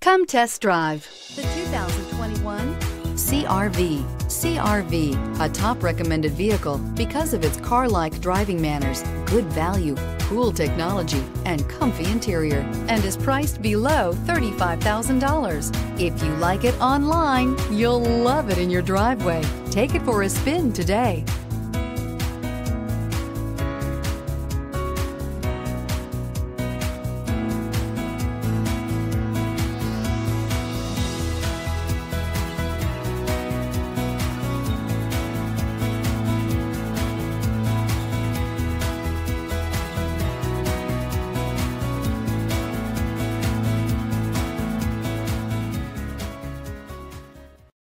Come test drive the 2021 CR-V. CR-V, a top recommended vehicle because of its car-like driving manners, good value, cool technology, and comfy interior, and is priced below $35,000. If you like it online, you'll love it in your driveway. Take it for a spin today.